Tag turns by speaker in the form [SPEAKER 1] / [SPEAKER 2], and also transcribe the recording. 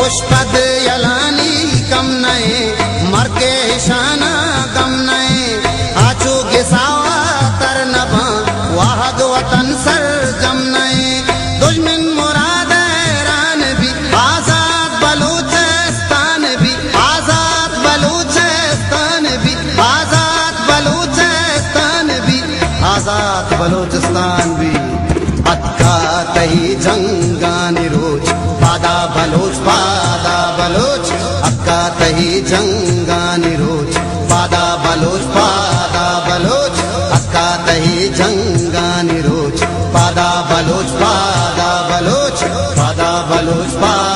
[SPEAKER 1] पुष्पद यलानी कम नए मर के शाना कम नए आचू गिसावा तर नभा वाहद वतन सर जम नए दुश्मन मुराद रान भी आजाद बलूचिस्तान भी आजाद बलूचिस्तान भी आजाद बलूचिस्तान भी आजाद बलूचिस्तान भी अक्का तही जंगानी रोज पादा बलोच अक्का तही जंगानी रोज पादा बलोच अक्का तही जंगानी रोज पादा बलोच